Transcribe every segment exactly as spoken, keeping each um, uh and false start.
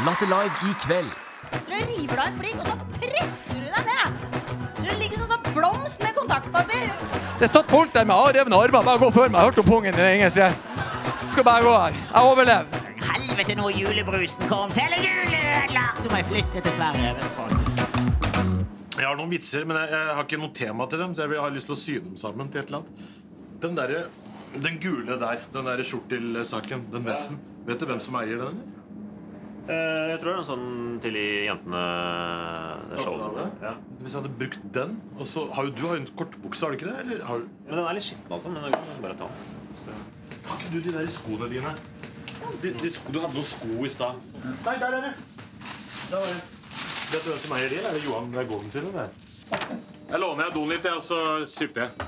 Latter Live i kveld. Så du river deg en flink, og så presser du deg ned. Så du ligger sånn som blomst med kontaktpapir. Det satt folk der med revne armer. Bare gå før meg. Jeg hørte om pungen. Det er ingen stress. Skal bare gå her. Jeg overlever. Helvete, nå julebrusen kom til juleødler. Du må jeg flytte til Sverige. Jeg har noen vitser, men jeg, jeg har ikke noe tema til dem. Så jeg har lyst til å sy dem sammen til et eller annet. Den der, den gule der, den der skjortelsaken, den vesten. Vet du hvem som eier den? Uh, jeg tror det er en sånn til de jentene det showet. Ja. Hvis jeg hadde brukt den, og så har jo du har jo en kortbukse, har du ikke det? Eller har du... Men den er litt skitten altså, men den kan bare ta. Så... Har ikke du de der skoene dine? De, de sko, du hadde noen sko i sted. Nei, der er det. Der var det. Vet du hvem som eier de? Er det Johan Gården sin, eller? Jeg låner jeg doen litt, og så sypte jeg.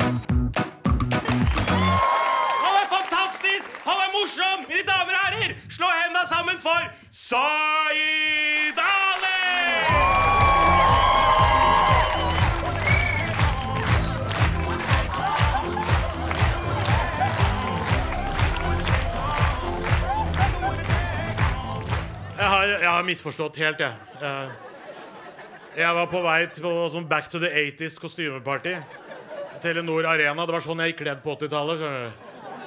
Han er fantastisk! Han er morsom! Mine damer og herrer, slå hendene sammen for Zaid Ali! Jeg har, jeg har misforstått helt, jeg. jeg. Jeg var på vei til sånn Back to the eighties kostymeparty. Telenor Arena. Det var sånn jeg gikk kledd på åttitallet, skjønner du.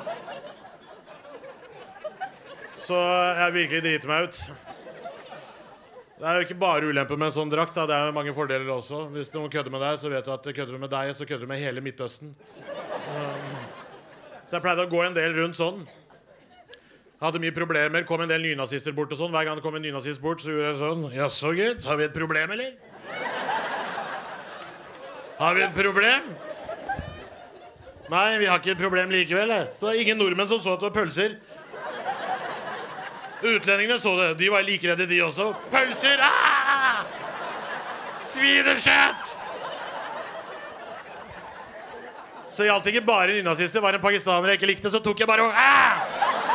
Så jeg virkelig driter meg ut. Det er jo ikke bare ulempe med en sånn drakt, da. Det er jo mange fordeler også. Hvis noen kødder med deg, så vet du at kødder du med deg, så kødder du med hele Midtøsten. Så jeg pleide å gå en del rundt sånn. Hadde mye problemer, kom en del nynazister bort og sånn. Hver gang det kom en nynazist bort, så gjorde jeg sånn. Ja, så gutt, har vi et problem, eller? Har vi et problem? Nei, vi har ikke et problem likevel. Det var ingen nordmenn som så at det var pølser. Utlendingene så det. De var like redde, de også. Pølser! Ah! Svinekjøtt! Så gjaldt ikke bare nynazister. Var en pakistaner jeg ikke likte, så tok jeg bare og... Ah!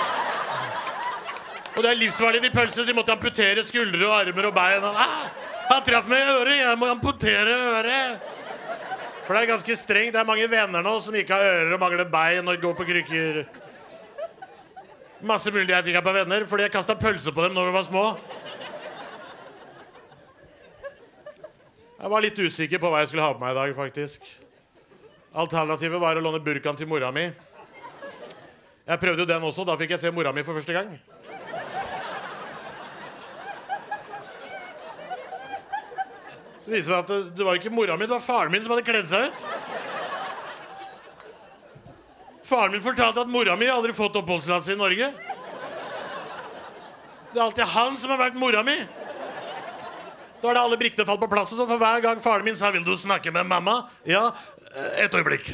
Og det er livsfarlig, de pølsene, så de måtte amputere skuldre og armer og bein. Og, ah, han traff meg i øret, jeg må amputere øret. For det er ganske strengt, det er mange venner nå som ikke har ører og mangler bein og går på krykker. Masse mulig jeg ikke har på venner, fordi jeg kastet pølse på dem når de var små. Jeg var litt usikker på hva jeg skulle ha på meg i dag, faktisk. Alternativet var å låne burkaen til mora mi. Jeg prøvde jo den også, da fikk jeg se mora mi for første gang. Så viser det at det, det var ikke mora mi, det var faren min som hadde kledd seg ut. Faren min fortalte at mora mi aldri fått oppholdstillatelse i Norge. Det er alltid han som har vært mora mi. Da har det alle brikkene falt på plass, så for hver gang faren min sa, vil du snakke med mamma? Ja, et øyeblikk.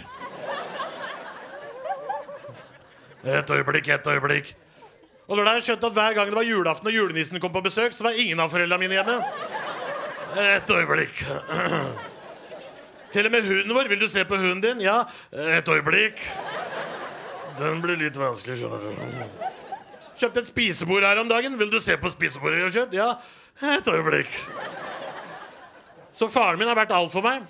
Et øyeblikk, et øyeblikk. Og da jeg skjønte at hver gang det var julaften og julenissen kom på besøk, så var ingen av foreldrene mine hjemme. Et øyeblikk. Til og med hunden vår. Vil du se på hunden din? Ja, et øyeblikk. Den blir litt vanskelig, skjønner du. Kjøpte et spisebord her om dagen. Vil du se på spisebordet jeg har kjøpt? Ja, et øyeblikk. Så faren min har vært alt for meg.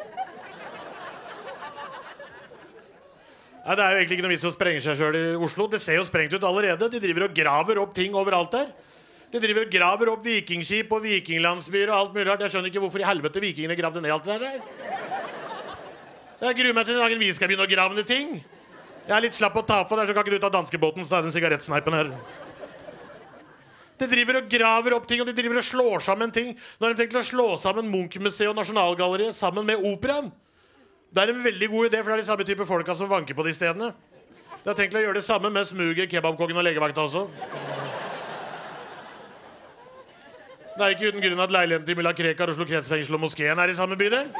Nei, det er jo egentlig ikke noe vits å sprenge seg selv i Oslo. Det ser jo sprengt ut allerede. De driver og graver opp ting overalt der. De driver og graver opp vikingskip og vikinglandsbyer og alt mulig rart. Jeg skjønner ikke hvorfor i helvete vikingene gravde ned alt det der. Jeg gruer meg til den dagen vi skal begynne å grave ned ting. Jeg er litt slapp å ta på der, så kan ikke du ta danskebåten, så er den sigarettsneipen her. De driver og graver opp ting, og de driver og slår sammen ting. Nå har de tenkt å slå sammen Munch-museet og Nasjonalgalleriet sammen med operaen. Det er en veldig god idé, for det er de samme type folka som vanker på de stedene. De har tenkt å gjøre det samme med smuget, kebabkongen og legevakta også. Det er ikke uten grunn at leiligheten til Mulla Krekar, Oslo kretsfengsel og moskeen er i samme bydel.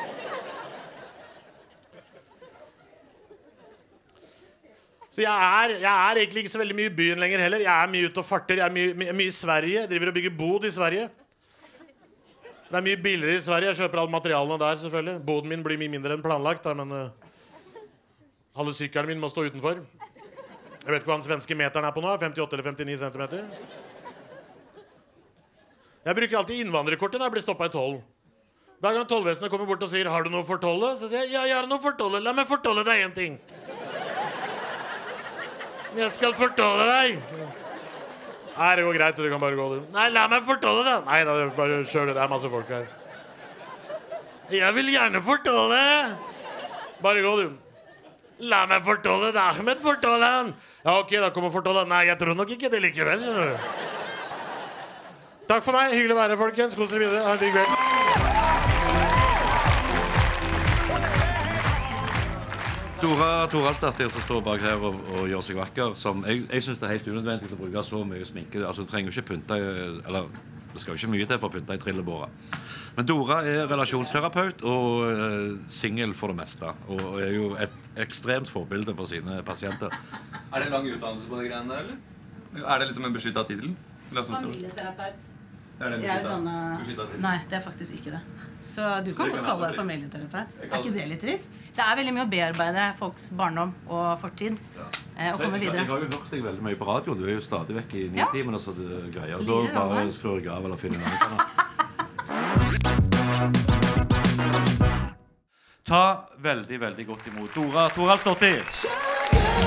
Så jeg er, jeg er egentlig ikke så veldig mye i byen lenger heller. Jeg er mye ute og farter, jeg er mye, mye, mye i Sverige. Jeg driver og bygger bod i Sverige. Det er mye billigere i Sverige. Jeg kjøper alle materialene der, selvfølgelig. Boden min blir mye mindre enn planlagt, da, men uh, alle sykkelen min må stå utenfor. Jeg vet ikke hva den svenske meteren er på nå, femtiåtte eller femtini centimeter. Jeg bruker alltid innvandrerkortet når jeg blir stoppet i tolv. Hver gang tollvesenet kommer bort og sier, har du noe for tollet? Så sier jeg, ja, jeg har noe for tollet. La meg fortolle deg en ting. Jeg skal fortolle deg Nei, det går greit, du kan bare gå, du. Nei, la meg fortelle det. Nei, da, bare kjør det. Det er masse folk her. Jeg vil gjerne fortelle. Bare gå, du. La meg fortelle det. Ahmed fortelle han. Ja, ok, da kommer fortelle. Nei, jeg tror nok ikke det likevel. Takk for meg. Hyggelig å være her, folkens. Kos dere videre. Ha en fin kveld. Dora Thoraldsdatter som står bak her og, og gjør seg vakker, som jeg, jeg synes det er helt unødvendig å bruke så mye sminke. Altså, du trenger jo ikke pynte, eller det skal jo ikke mye til for å pynte i trillebåra. Men Dora er relasjonsterapeut og uh, single for det meste, og er jo et ekstremt forbilde for sine pasienter. Er det lang utdannelse på de greiene der, eller? Er det liksom en beskyttet titel? Familieterapeut. Er det en Jeg beskyttet, dannet... beskyttet titel? Nei, det er faktisk ikke det. Så du kan det godt kan kalle være deg familieterapeut. Jeg Er kan- ikke det litt trist? Det er veldig mye å bearbeide folks barndom og fortid eh, og komme Jeg, videre. jeg har jo hørt deg veldig mye på radio. Du er jo stadig vekk i Ja. nitimen og så det greier. Og Lirer så bare over. skrur jeg av eller finner en annen kanal. Ta veldig, veldig godt imot Dora Thoraldsdatter.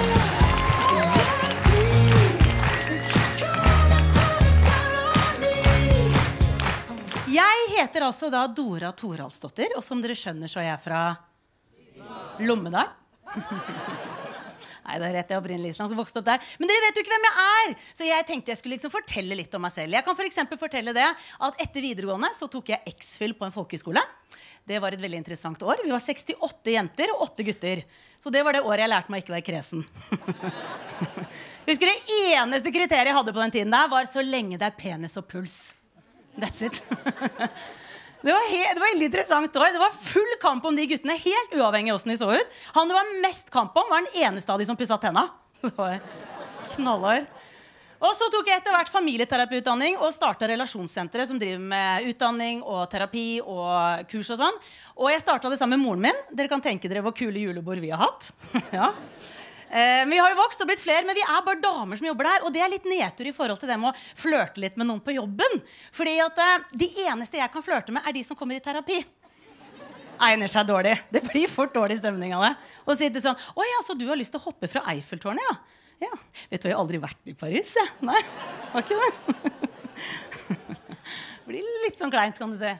Jeg heter altså da Dora Thoraldsdatter, og som dere skjønner så er jeg fra Lommedal. Nei, det er rett, jeg er opprinnelig islandsk, vokste opp der. Men dere vet jo ikke hvem jeg er! Så jeg tenkte jeg skulle liksom fortelle litt om meg selv. Jeg kan for eksempel fortelle det at etter videregående så tok jeg X-Fill på en folkeskole. Det var et veldig interessant år. Vi var sekstiåtte jenter og åtte gutter. Så det var det året jeg lærte meg ikke å være kresen. Husker det eneste kriteriet jeg hadde på den tiden der var så lenge det er penis og puls. That's it. Det var, he- det var veldig interessant år. Det var full kamp om de guttene, helt uavhengig av hvordan de så ut. Han det var mest kamp om var den eneste av de som pusset tenna. Det var knallhår. Og så tok jeg etter hvert familieterapiutdanning og startet relasjonssenteret som driver med utdanning og terapi og kurs og sånn. Og jeg startet det sammen med moren min. Dere kan tenke dere hvor kule julebord vi har hatt. Ja. Eh, vi har jo vokst og blitt flere, men vi er bare damer som jobber der. Og det er litt nedtur i forhold til det med å flørte litt med noen på jobben. Fordi at eh, de eneste jeg kan flørte med er de som kommer i terapi. Egner seg dårlig. Det blir fort dårlig stemning av det. Og sitte sånn, oi, altså du har lyst til å hoppe fra Eiffeltårnet, ja. Ja, vet du, jeg har aldri vært i Paris, ja. Nei, var ikke det. Blir litt sånn kleint, kan du se.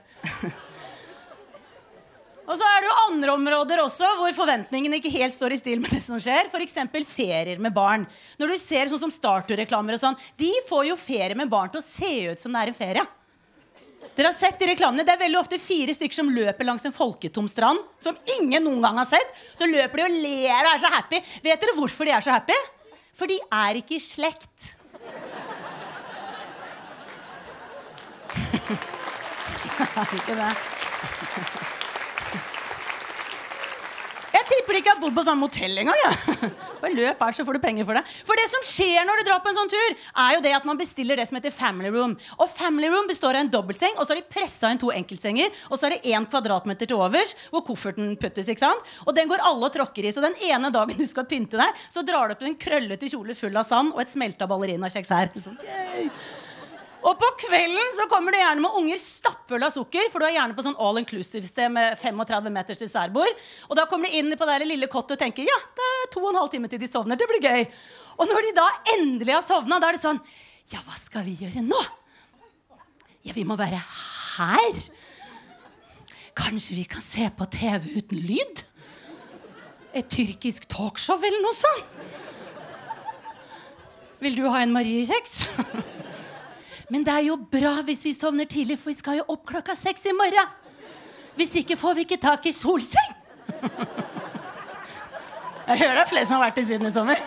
Og så er det jo andre områder også hvor forventningene ikke helt står i stil med det som skjer. For eksempel ferier med barn. Når du ser sånn som Startur-reklamer og sånn, de får jo ferie med barn til å se ut som det er en ferie. Dere har sett de reklamene. Det er veldig ofte fire stykker som løper langs en folketom strand, som ingen noen gang har sett. Så løper de og ler og er så happy. Vet dere hvorfor de er så happy? For de er ikke i slekt. Er ikke det? Jeg tipper ikke jeg har bodd på samme hotell en gang, ja. Bare løp her, så får du penger for det. For det som skjer når du drar på en sånn tur, er jo det at man bestiller det som heter family room. Og family room består av en dobbeltseng, og så har de presset inn to enkeltsenger, og så er det en kvadratmeter til overs, hvor kofferten puttes, ikke sant? Og den går alle og tråkker i, så den ene dagen du skal pynte deg, så drar du opp en krøllete kjole full av sand, og et smelta ballerina-kjeks her. Sånn, yay. Og på kvelden så kommer det gjerne med unger stappfull av sukker, for du er gjerne på sånn all-inclusive-sted med femogtredve meters dessertbord. Og da kommer de inn på det lille kottet og tenker, ja, det er to og en halv time til de sovner, det blir gøy. Og når de da endelig har sovnet, da er det sånn, ja, hva skal vi gjøre nå? Ja, vi må være her. Kanskje vi kan se på T V uten lyd? Et tyrkisk talkshow eller noe sånt? Vil du ha en Marie-kjeks? Men det er jo bra hvis vi sovner tidlig, for vi skal jo opp klokka seks i morgen. Hvis ikke får vi ikke tak i solseng. Jeg hører det er flere som har vært i Syden i sommer.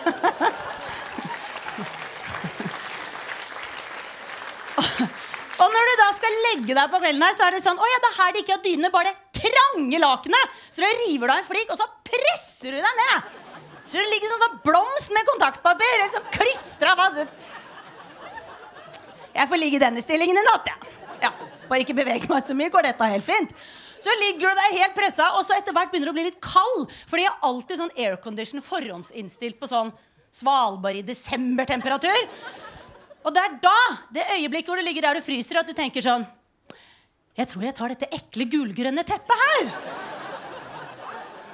Og når du da skal legge deg på kvelden her, så er det sånn, åja, det er her de ikke har dyne, bare det trange lakenet. Så du river deg en flik, og så presser du deg ned. Så du ligger sånn sånn blomst med kontaktpapir, eller sånn klistret fast. Jeg får ligge i denne stillingen i natt, ja. Ja, bare ikke bevege meg så mye, går dette helt fint. Så ligger du der helt presset, og så etter hvert begynner du å bli litt kald. Fordi jeg har alltid sånn aircondition forhåndsinnstilt på sånn Svalbard i desember-temperatur. Og det er da, det øyeblikket hvor du ligger der og fryser, at du tenker sånn, jeg tror jeg tar dette ekle gulgrønne teppet her.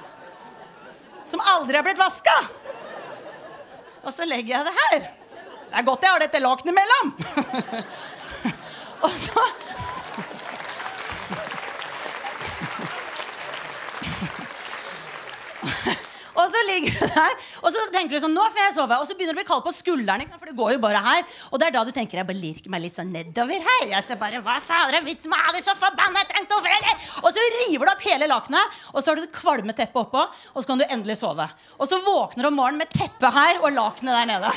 Som aldri har blitt vasket. Og så legger jeg det her. Det er godt jeg har dette lakenet mellom. Og så... Og så ligger du der, og så tenker du sånn, nå får jeg sove. Og så begynner du å bli kald på skulderen, for det går jo bare her. Og det er da du tenker, jeg bare lirker meg litt sånn nedover her. Jeg så bare, hva fader er vits med å ha det så forbannet, jeg trengte over, eller? Og så river du opp hele lakenet, og så har du det kvalme teppet oppå, og så kan du endelig sove. Og så våkner du om morgenen med teppet her, og lakenet der nede.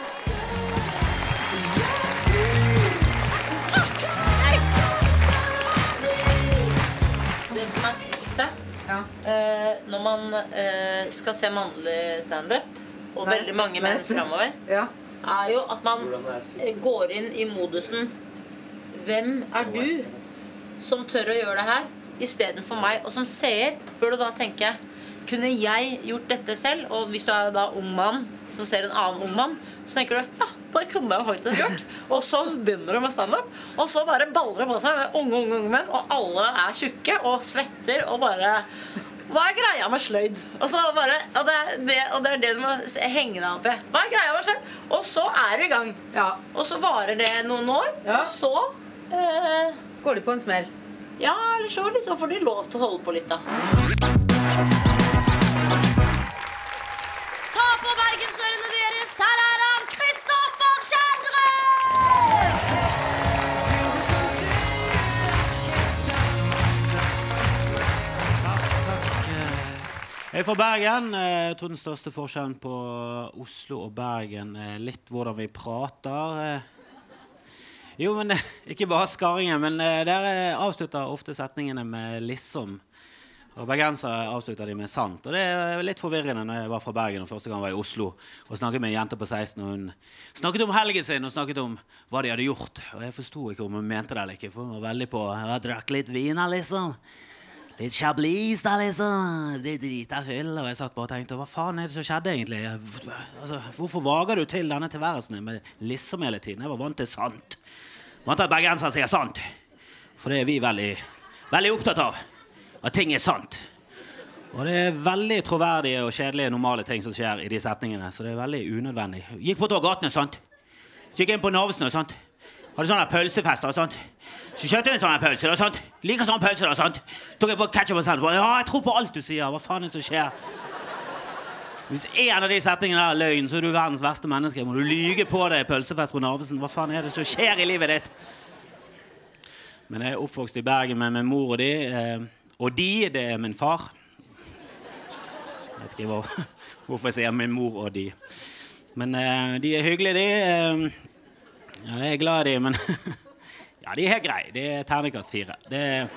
Det som er trikset, ja. uh, når man uh, skal se mannlig stand-up, og Nei, veldig mange menn fremover, ja. er jo at man går inn i modusen. Hvem er du som tør å gjøre det her, i stedet for meg? Og som seer bør du da tenke, kunne jeg gjort dette selv? Og hvis du er da ung mann, som ser en annen ung mann, så tenker du, ja, bare kunne jeg faktisk gjort. Og så begynner du med stand-up, og så bare baller det på seg med unge, unge, unge menn, og alle er tjukke og svetter, og bare, hva er greia med sløyd? Og, så bare, og, det, er det, og det er det du må henge deg opp i. Hva er greia med sløyd? Og så er du i gang. Ja. Og så varer det noen år, ja. Og så... Eh, går du på en smell? Ja, eller så liksom får du lov til å holde på litt da. Ta på bergensørene deres, her er han, Kristoffer Kjellre! Jeg er fra Bergen. Jeg tror den største forskjellen på Oslo og Bergen er litt hvordan vi prater. Jo, men ikke bare skarringen, men dere avslutter ofte setningene med liksom. Og bergensere avslutter de med sant. Og det er litt forvirrende når jeg var fra Bergen og første gang var i Oslo og snakket med en jente på seksten, og hun snakket om helgen sin og snakket om hva de hadde gjort. Og jeg forstod ikke om hun mente det eller ikke, for hun var veldig på, jeg drakk litt vin liksom. Litt chablis da liksom. Det drita fyll. Og jeg satt bare og tenkte, hva faen er det som skjedde egentlig? Altså, hvorfor vager du til denne tilværelsen med liksom hele tiden? Jeg var vant til sant. Vant til at bergensere sier sant. For det er vi veldig, veldig opptatt av. At ting er sant. Og det er veldig troverdige og kjedelige normale ting som skjer i de setningene. Så det er veldig unødvendig. Gikk på gatene, sant? Så gikk jeg inn på Narvesen, sant? Hadde sånne pølsefester, sant? Så kjøpte jeg en sånne pølse, sant? Liker sånne pølser, sant? Tok jeg på ketchup og sant? Ja, jeg tror på alt du sier. Hva faen er det som skjer? Hvis en av de setningene er løgn, så er du verdens verste menneske. Må du lyge på deg pølsefest på Narvesen? Hva faen er det som skjer i livet ditt? Men jeg er oppvokst i Bergen med min mor og de. Eh, og de, det er min far. Jeg vet ikke hvor, hvorfor jeg sier min mor og de. Men eh, de er hyggelige, de. Eh, ja, jeg er glad i de, men... ja, de er helt greie. De er terningkast fire. Det er...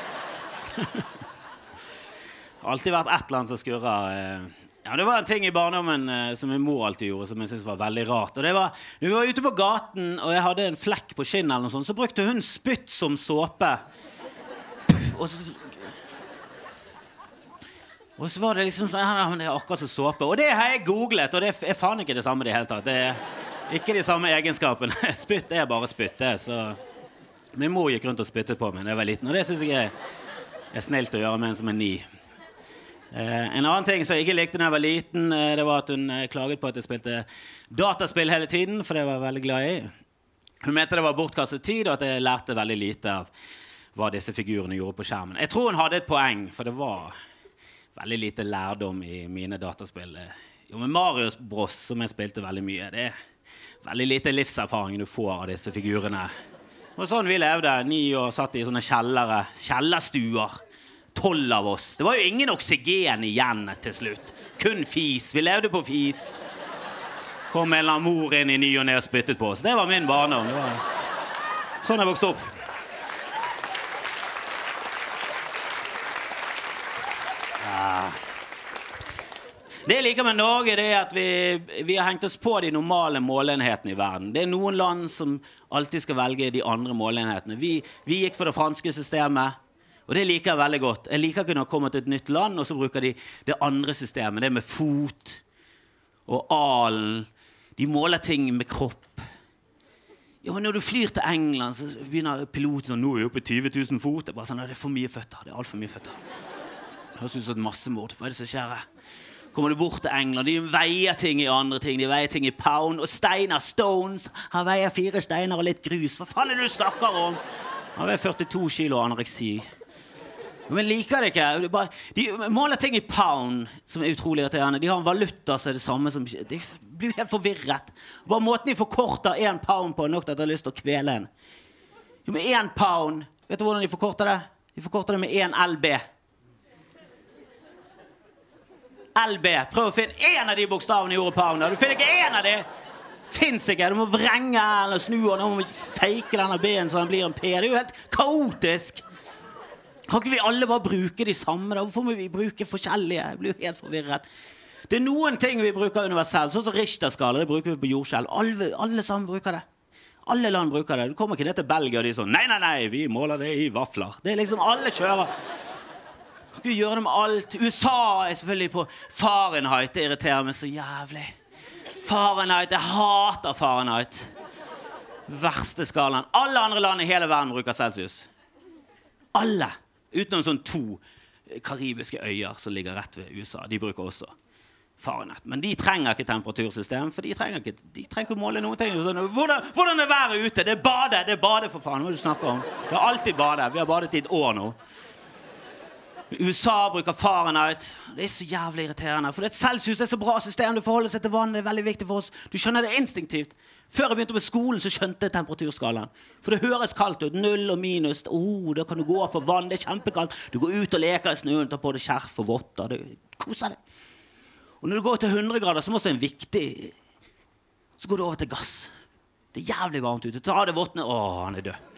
har alltid vært et eller annet som skurrer. Eh, Ja, det var en ting i barndommen eh, som min mor alltid gjorde, som jeg synes var veldig rart. Og det var, når vi var ute på gaten, og jeg hadde en flekk på skinnet eller noe sånt, så brukte hun spytt som såpe. Og så, og så var det liksom sånn, ja, det er akkurat som såpe. Og det har jeg googlet, og det er faen ikke det samme i det hele tatt. Det er ikke de samme egenskapene. Spytt er bare spytt, det. Så min mor gikk rundt og spyttet på meg da jeg var liten, og det synes jeg er, er snilt å gjøre med en som er ni. Eh, en annen ting som jeg ikke likte når jeg var liten, eh, det var at hun eh, klaget på at jeg spilte dataspill hele tiden, for det var jeg veldig glad i. Hun mente det var bortkastet tid, og at jeg lærte veldig lite av hva disse figurene gjorde på skjermen. Jeg tror hun hadde et poeng, for det var veldig lite lærdom i mine dataspill. Jo, med Mario Bros, som jeg spilte veldig mye, det er veldig lite livserfaring du får av disse figurene. Og sånn vi levde, ni år satt i sånne kjellere, kjellerstuer. Tolv av oss. Det var jo ingen oksygen igjen til slutt. Kun fis. Vi levde på fis. Kom en eller annen mor inn i ny og ned og spyttet på oss. Det var min barndom. Det var sånn jeg vokste opp. Ja. Det jeg liker med Norge, det er at vi, vi har hengt oss på de normale målenhetene i verden. Det er noen land som alltid skal velge de andre målenhetene. Vi, vi gikk for det franske systemet. Og det liker jeg veldig godt. Jeg liker ikke når det kommer til et nytt land, og så bruker de det andre systemet, det med fot og alen. De måler ting med kropp. Ja, men når du flyr til England, så begynner piloten sånn, nå er jeg oppe i tyve tusen fot. Det er bare sånn, det er for mye føtter, det er alt for mye føtter. Det høres ut som et massemord. Hva er det som skjer her? kommer du bort til England, de veier ting i andre ting, de veier ting i pound, og steiner, stones, han veier fire steiner og litt grus. Hva faen er det du snakker om? Han veier førtito kilo anoreksi. Men liker det ikke. De, bare, de måler ting i pound, som er utrolig irriterende. De har en valuta som er det samme som... De blir helt forvirret. Bare måten de forkorter en pound på er nok til at jeg har lyst til å kvele en. Jo, med en pound, vet du hvordan de forkorter det? De forkorter det med en L B. L B. Prøv å finne en av de bokstavene i ordet pound. Du finner ikke en av de. Finns ikke. Du må vrenge eller snu, og du må fake denne B-en så den blir en P. Det er jo helt kaotisk. Kan ikke vi alle bare bruke de samme? Da? Hvorfor må vi bruke forskjellige? Jeg blir jo helt forvirret. Det er noen ting vi bruker universelt, sånn som Richterskala, det bruker vi på jordskjelv. Alle, alle sammen bruker det. Alle land bruker det. Du kommer ikke ned til Belgia, og de er sånn, nei, nei, nei, vi måler det i vafler. Det er liksom, alle kjører. Kan ikke vi gjøre det med alt? U S A er selvfølgelig på Fahrenheit, det irriterer meg så jævlig. Fahrenheit, jeg hater Fahrenheit. Verste skalaen. Alle andre land i hele verden bruker Celsius. Alle. Utenom sånn to karibiske øyer som ligger rett ved U S A. De bruker også Fahrenheit. Men de trenger ikke temperatursystem, for de trenger ikke, de trenger ikke måle noen ting. Hvordan, hvordan er været ute? Det er bade, det er bade for faen. Hva er det du snakker om? Det er alltid bade. Vi har badet i et år nå. U S A bruker Fahrenheit. Det er så jævlig irriterende. For det er Celsius er så bra system. Du forholder seg til vann, det er veldig viktig for oss. Du skjønner det instinktivt. Før jeg begynte med skolen, så skjønte jeg temperaturskalaen. For det høres kaldt ut. Null og minus. Oh, da kan du gå på vann. Det er kjempekaldt. Du går ut og leker i snøen, tar på deg skjerf og votter. Du koser deg. Og når du går til hundre grader, som også er en viktig, så går du over til gass. Det er jævlig varmt ute. Ta det vottene. Åh, han er død.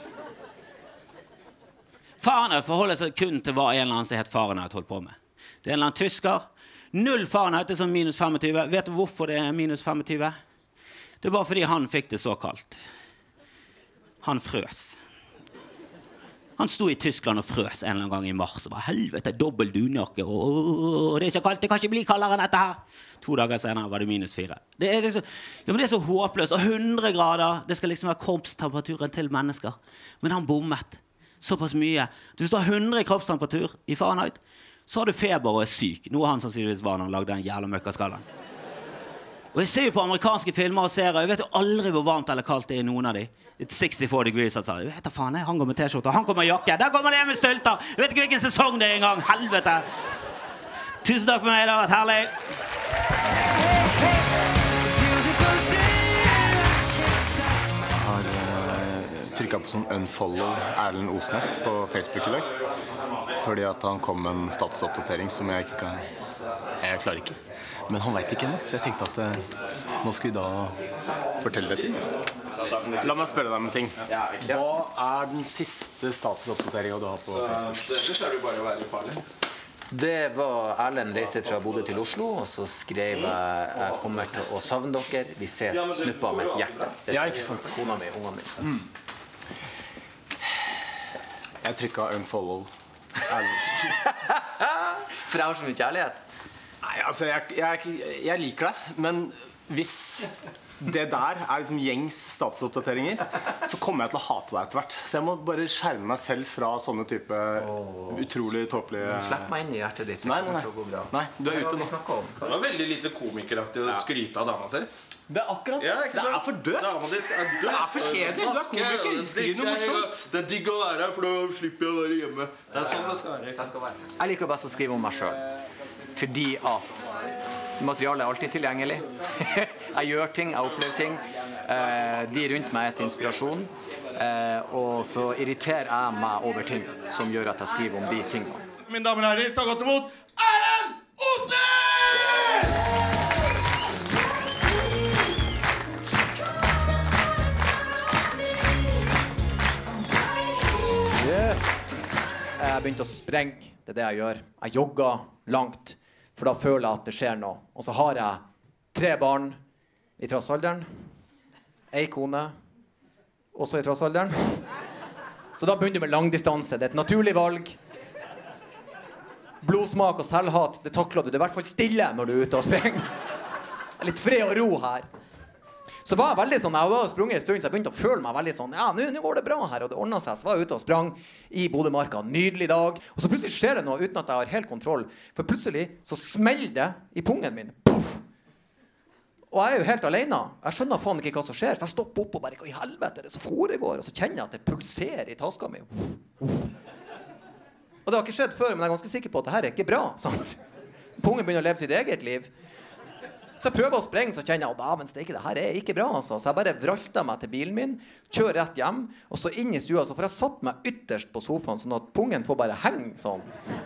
Fahrenheit forholder seg kun til hva en eller annen som heter Fahrenheit holdt på med. Det er en eller annen tysker. Null Fahrenheit er som minus tjuefem. Vet du hvorfor det er minus tjuefem? Det er bare fordi han fikk det så kaldt. Han frøs. Han sto i Tyskland og frøs en eller annen gang i mars og bare, helvete, dobbelt dunjakke, og, og, og det er så kaldt, det kan ikke bli kaldere enn dette her. To dager senere var det minus fire. Det er, det er så, ja, men det er så håpløst. Og hundre grader, det skal liksom være kroppstemperaturen til mennesker. Men han bommet såpass mye. Hvis du har hundre i kroppstemperatur i Fahrenheit, så har du feber og er syk. Noe han sannsynligvis var når han lagde den jævla møkkaskalaen. Og jeg ser jo på amerikanske filmer og serier, jeg vet jo aldri hvor varmt eller kaldt det er i noen av de. It's sixty-four degrees, altså. Jeg vet da faen, han går med t-skjorte, han går med jakke. Der kommer det med stølter. Jeg vet ikke hvilken sesong det er engang. Helvete. Tusen takk for meg, det har vært herlig. Jeg har uh, trykket på sånn unfollow Erlend Osnes på Facebook i dag. Fordi at han kom med en statusoppdatering som jeg ikke kan... Jeg klarer ikke. Men han vet ikke ennå, så jeg tenkte at uh, nå skal vi da fortelle det til. La meg spørre deg om en ting. Hva er den siste statusoppdateringen du har på Facebook? Det er jo bare å være farlig. Det var Erlend reiser fra Bodø til Oslo, og så skrev jeg jeg kommer til å savne dere. Vi ses snuppa med et hjerte. Det er ja, ikke sant. Kona mi, ungene mine. Mm. Jeg trykket unfollow Erlend. For jeg har så mye kjærlighet. Nei, altså, jeg, jeg, jeg liker det, men hvis det der er liksom gjengs statusoppdateringer, så kommer jeg til å hate deg etter hvert. Så jeg må bare skjerme meg selv fra sånne type oh. utrolig tåpelige... Slipp meg inn i hjertet ditt. Nei, nei, nei. Nei, du er ute nå. Det var veldig lite komikeraktig å skryte av dama selv. Det er akkurat det. Ja, det er for døft. Er det er for kjedelig. Du er komiker. Skriv noe morsomt. Det er digg å være her, for da slipper jeg å være hjemme. Det er sånn det skal være. Jeg liker best å skrive om meg selv. Fordi at materialet er alltid tilgjengelig. Jeg gjør ting, jeg opplever ting. De rundt meg er til inspirasjon. Og så irriterer jeg meg over ting som gjør at jeg skriver om de tingene. Mine damer og herrer, ta godt imot Erlend Osnes! Yes. Jeg begynte å sprenge. Det er det jeg gjør. Jeg jogger langt. For da føler jeg at det skjer noe. Og så har jeg tre barn i trassalderen. En kone, også i trassalderen. Så da begynner jeg med langdistanse. Det er et naturlig valg. Blodsmak og selvhat, det takler du. Det er i hvert fall stille når du er ute og sprenger. Det er litt fred og ro her. Så var jeg veldig sånn, jeg var sprunget en stund, så jeg begynte å føle meg veldig sånn, ja, nå, nå går det bra her, og det ordnet seg. Så var jeg ute og sprang i Bodemarka, nydelig dag. Og så plutselig skjer det noe uten at jeg har helt kontroll. For plutselig så smeller det i pungen min. Puff! Og jeg er jo helt alene. Jeg skjønner faen ikke hva som skjer, så jeg stopper opp og bare, hva i helvete er det som foregår? Og så kjenner jeg at det pulserer i taska mi. Og det har ikke skjedd før, men jeg er ganske sikker på at dette er ikke bra, sant? Pungen begynner å leve sitt eget liv. Så jeg prøver å sprenge, så kjenner jeg, å, men det her er ikke bra, altså. Så jeg bare vralter meg til bilen min, kjører rett hjem, og så inn i stua, så får jeg satt meg ytterst på sofaen, sånn at pungen får bare henge sånn.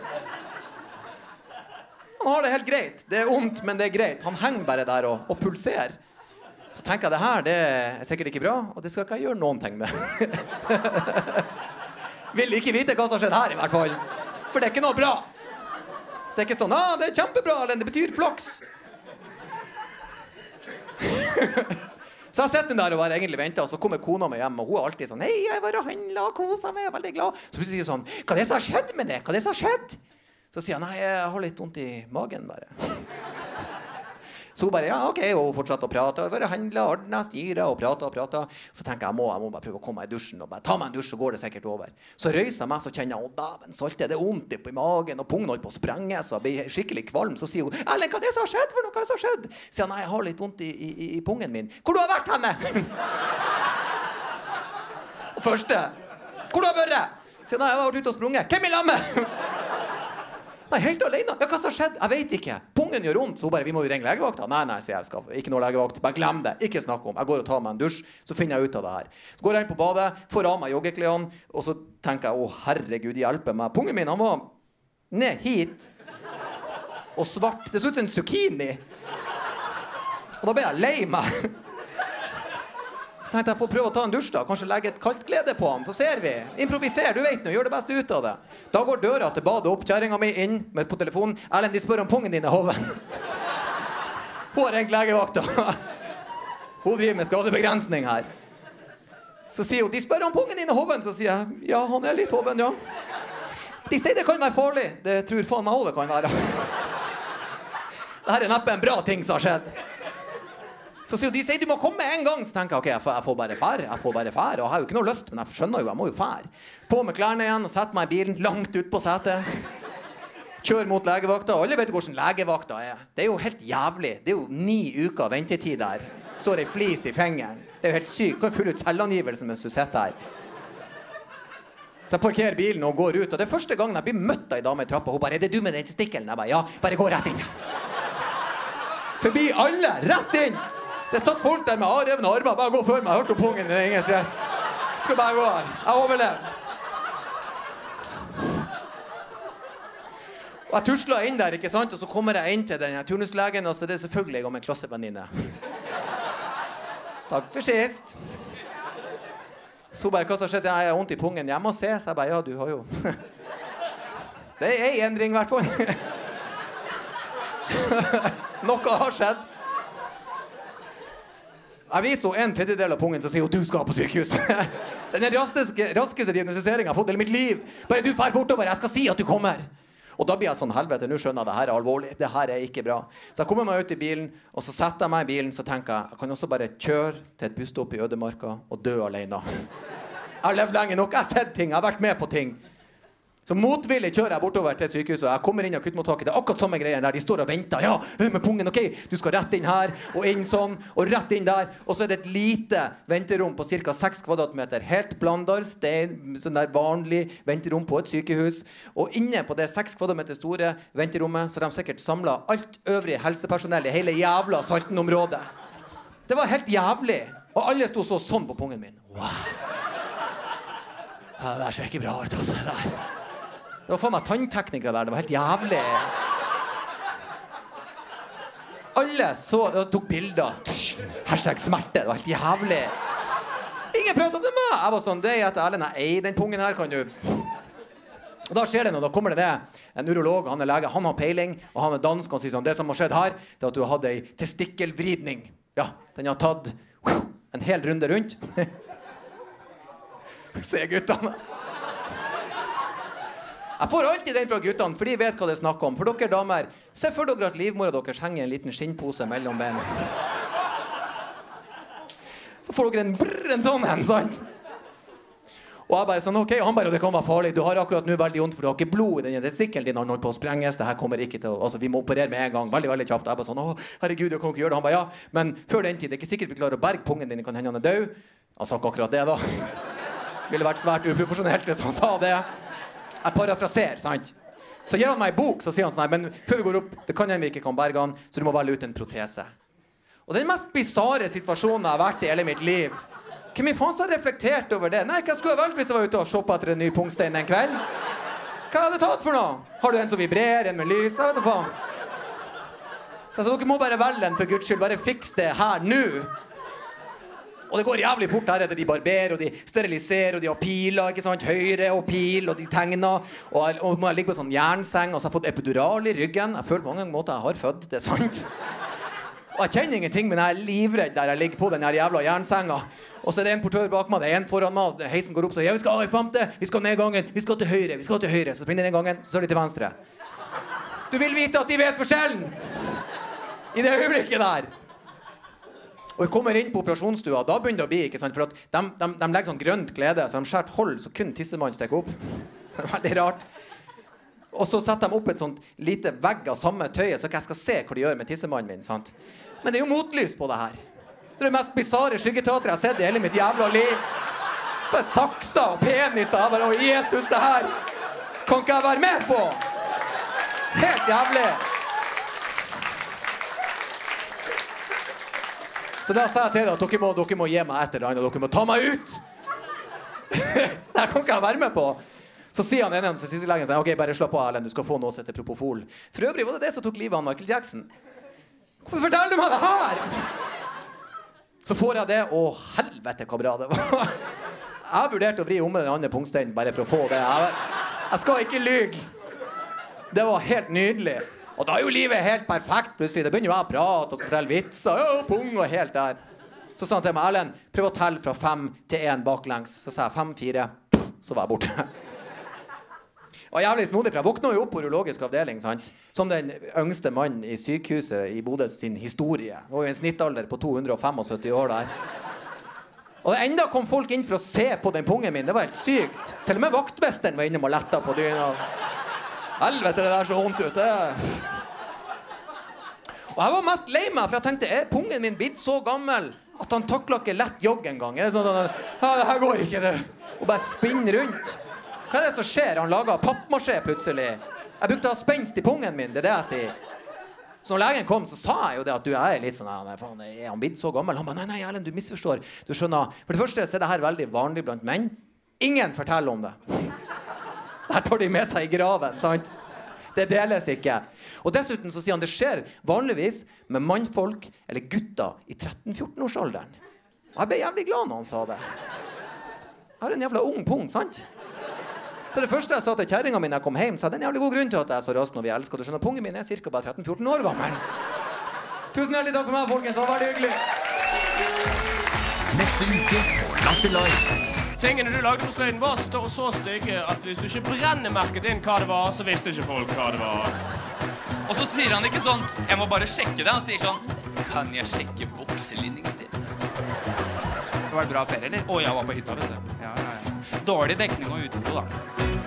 Han har det helt greit. Det er ondt, men det er greit. Han henger bare der og, og pulserer. Så tenker jeg, det her, det er sikkert ikke bra, og det skal ikke jeg gjøre noen ting med. Vil ikke vite hva som har skjedd her, i hvert fall. For det er ikke noe bra. Det er ikke sånn, ah, det er kjempebra, eller det betyr flaks. Så jeg sitter der og bare egentlig ventet, og så kommer kona meg hjem, og hun er alltid sånn, hei, jeg var og handlet og koset meg, jeg er veldig glad. Så plutselig sier hun sånn, hva er det som har skjedd med det? Hva er det som har skjedd? Så sier jeg, nei, jeg har litt vondt i magen bare. Så hun bare, ja, ok, og hun fortsatte å prate, og bare handlet, ordnet, styret, og pratet og pratet. Så tenker jeg, jeg må, jeg må bare prøve å komme meg i dusjen, og bare ta meg en dusj, så går det sikkert over. Så røyser jeg meg, så kjenner jeg, å dæven, salte, det er vondt i magen, og pungen holdt på å sprenge, så jeg blir skikkelig kvalm. Så sier hun, Erlend, hva er det som har skjedd for noe? Hva er det som har skjedd? Så sier jeg, nei, jeg har litt vondt i, i, i pungen min. Hvor du har vært henne? Og første, hvor du har vært? Så sier jeg, nei, jeg har vært ute og sprunget. Hvem i lammet? Nei, helt alene. Ja, hva som har skjedd? Jeg vet ikke. Pungen gjør ondt, så hun bare, vi må jo ringe legevakta. Nei, nei, sier jeg, skal ikke noe legevakt. Bare glem det. Ikke snakk om. Jeg går og tar meg en dusj, så finner jeg ut av det her. Så går jeg inn på badet, får av meg joggeklærne, og så tenker jeg, å herregud, hjelpe meg. Pungen min, han var ned hit, og svart. Det så ut som en zucchini. Og da ble jeg lei meg. Så tenkte jeg, får prøve å ta en dusj da. Kanskje legge et kaldt klede på han, så ser vi. Improviser, du vet nå, gjør det beste ut av det. Da går døra til badet opp, kjæringa mi inn med på telefonen. Erlend, de spør om pungen din er hoven. Hun har ringt legevakta. Hun driver med skadebegrensning her. Så sier hun, de spør om pungen din er hoven. Så sier jeg, ja, han er litt hoven, ja. De sier det kan være farlig. Det tror faen meg også det kan være. Dette er neppe en bra ting som har skjedd. Så sier hun, de sier du må komme en gang. Så tenker jeg, ok, jeg får, jeg får bare fær. Jeg får bare fær. Og jeg har jo ikke noe lyst, men jeg skjønner jo, jeg må jo fær. På med klærne igjen og sette meg i bilen langt ut på setet. Kjør mot legevakta. Alle vet hvordan legevakta er. Det er jo helt jævlig. Det er jo ni uker ventetid der. Står en flis i fingeren. Det er jo helt sykt. Kan fylle ut selvangivelsen mens du sitter her. Så jeg parkerer bilen og går ut. Og det er første gangen jeg blir møtt av en dame i trappa. Hun bare, er det du med den stikkelen? Jeg bare, ja, bare gå rett inn. Forbi alle, rett inn. Det satt folk der med arevne armer. Bare gå før meg. Jeg hørte om pungen, det er ingen stress. Skal bare gå her. Jeg overlever. Og jeg tuslet inn der, ikke sant? Og så kommer jeg inn til denne turnuslegen, og så er det selvfølgelig om en klassevenninne. Takk for sist. Så bare, hva som skjer? Jeg har vondt i pungen. Jeg må se. Så jeg bare, ja, du har jo... Det er en endring, i hvert fall. Noe har skjedd. Jeg viser en tredjedel av pungen, så sier hun, du skal på sykehus. Den er raskeste, raskeste diagnostiseringen jeg har fått i mitt liv. Bare du fer bortover, jeg skal si at du kommer. Og da blir jeg sånn, helvete, nå skjønner jeg, det her er alvorlig. Det her er ikke bra. Så jeg kommer meg ut i bilen, og så setter jeg meg i bilen, så tenker jeg, jeg kan også bare kjøre til et busstopp i Ødemarka og dø alene. Jeg har levd lenge nok, jeg har sett ting, jeg har vært med på ting. Så motvillig kjører jeg bortover til sykehuset, og jeg kommer inn i akuttmottaket. Det er akkurat samme greier der, de står og venter. Ja, med pungen, ok, du skal rett inn her, og inn sånn, og rett inn der. Og så er det et lite venterom på cirka seks kvadratmeter. Helt blandar, stein, sånn der vanlig venterom på et sykehus. Og inne på det seks kvadratmeter store venterommet, så har de sikkert samlet alt øvrig helsepersonell i hele jævla Salten-området. Det var helt jævlig. Og alle stod så sånn på pungen min. Wow. Ja, det der ser ikke bra ut, altså, det der. Det var for meg tannteknikere der, det var helt jævlig. Alle så, tok bilder. Hashtag smerte, det var helt jævlig. Ingen pratet til meg. Jeg var sånn, det er etter Erlend, ei, den pungen her kan du... Og da skjer det noe, da kommer det ned en urolog, han er lege, han har peiling, og han er dansk, han sier sånn, det som har skjedd her, det er at du har hatt ei testikkelvridning. Ja, den har tatt en hel runde rundt. Se guttene. Jeg får alltid den fra guttene, for de vet hva det snakker om. For dere damer, se for dere at livmora deres henger en liten skinnpose mellom benen. Så får dere en brrr, en sånn en, sant? Og jeg bare sånn, ok, han bare, det kan være farlig. Du har akkurat nå veldig ondt, for du har ikke blod i den testikkelen din. Han holder på å sprenges, det her kommer ikke til å... Altså, vi må operere med en gang, veldig, veldig kjapt. Jeg bare sånn, å, herregud, jeg kan ikke gjøre det. Han bare, ja, men før den tid, det er ikke sikkert vi klarer å berge pungen din, kan hende han er død. Han sa ikke akkurat det, da. Det ville vært svært uprofesjonelt hvis han sa det. Jeg parafraserer, sant? Så gir han meg en bok, så sier han sånn, men før vi går opp, det kan hende vi ikke kan berge han, så du må velge ut en protese. Og den mest bizarre situasjonen jeg har vært i hele mitt liv. Hvem i faen som har reflektert over det? Nei, hva skulle jeg valgt hvis jeg var ute og shoppet etter en ny pungstein en kveld? Hva hadde jeg tatt for noe? Har du en som vibrerer, en med lys? Jeg vet ikke faen. Så jeg sa, dere må bare velge en for Guds skyld. Bare fiks det her nå. Og det går jævlig fort her etter de barberer, og de steriliserer, og de har piler, ikke sant? Høyre og pil, og de tegner. Og jeg, og jeg ligger på en sånn jernseng, og så har jeg fått epidural i ryggen. Jeg føler på mange måter jeg har født, det er sant. Og jeg kjenner ingenting, men jeg er livredd der jeg ligger på den her jævla jernsenga. Og så er det en portør bak meg, det er en foran meg, heisen går opp, så ja, vi skal ha i femte, vi skal ned gangen, vi skal til høyre, vi skal til høyre. Så springer den gangen, så står de til venstre. Du vil vite at de vet forskjellen! I det øyeblikket der. Og vi kommer inn på operasjonsstua, da begynner det å bli, ikke sant? For at de, de, de legger sånn grønt klede, så de skjært hold, så kun tissemannen stikker opp. Det er veldig rart. Og så setter de opp et sånt lite vegg av samme tøyet, så jeg skal se hva de gjør med tissemannen min, sant? Men det er jo motlys på det her. Det er det mest bizarre skyggeteatret jeg har sett i hele mitt jævla liv. Bare sakser og peniser. Bare, å Jesus, det her kan ikke jeg være med på. Helt jævlig. Så da sa jeg til dere at dere må, dere må gi meg etter det, og dere må ta meg ut. Det kan ikke jeg være med på. Så sier han ene, så sier legen seg, ok, bare slapp av, Erlend, du skal få noe som heter Propofol. For øvrig var det det som tok livet av Michael Jackson. Hvorfor forteller du meg det her? Så får jeg det, å helvete hva bra det var. Jeg har vurdert å vri om med den andre pungsteinen bare for å få det. Jeg, jeg skal ikke lyge. Det var helt nydelig. Og da er jo livet helt perfekt plutselig. Det begynner jo jeg å prate og fortelle vitser, ja, pung og helt der. Så sa han til meg, Erlend, prøv å telle fra fem til en baklengs. Så sa jeg fem, fire, så var jeg borte. Og jævlig snodig, for jeg våkna jo opp på urologisk avdeling, sant? Som den yngste mannen i sykehuset i Bodø sin historie. Det var jo en snittalder på to hundre og syttifem år der. Og enda kom folk inn for å se på den pungen min, det var helt sykt. Til og med vaktmesteren var inne og letta på dyna. Helvete, det der så vondt ut, det. Og jeg var mest lei meg, for jeg tenkte, er pungen min blitt så gammel at han takler ikke lett jogg en gang? Er det sånn at han, det her går ikke det. Og bare spinner rundt. Hva er det som skjer? Han laget pappmasjé plutselig. Jeg brukte å ha spenst i pungen min, det er det jeg sier. Så når legen kom, så sa jeg jo det at du er litt sånn, nei, faen, er han blitt så gammel? Han ba, nei, nei, Erlend, du misforstår. Du skjønner, for det første så er det her veldig vanlig blant menn. Ingen forteller om det. Der tar de med seg i graven, sant? Det deles ikke. Og dessuten så sier han, det skjer vanligvis med mannfolk eller gutter i tretten-fjorten-årsalderen. Og jeg ble jævlig glad når han sa det. Jeg har en jævla ung pung, sant? Så det første jeg sa til kjæringa min når jeg kom hjem, så hadde en jævlig god grunn til at jeg er så rask når vi elsker. Du skjønner, pungen min er cirka bare tretten-fjorten år gammel. Tusen hjertelig takk for meg, folkens. Det var veldig hyggelig. Neste uke på Latter Live. Tingene du lagde på sløyden var så, så stygge at hvis du ikke brennemerket inn hva det var, så visste ikke folk hva det var. Og så sier han ikke sånn, jeg må bare sjekke det. Han sier sånn, kan jeg sjekke bukselinningen din? Det var en bra ferie, eller? Å, jeg var på hytta, vet du. Ja, ja, ja. Dårlig dekning og utenpå, da.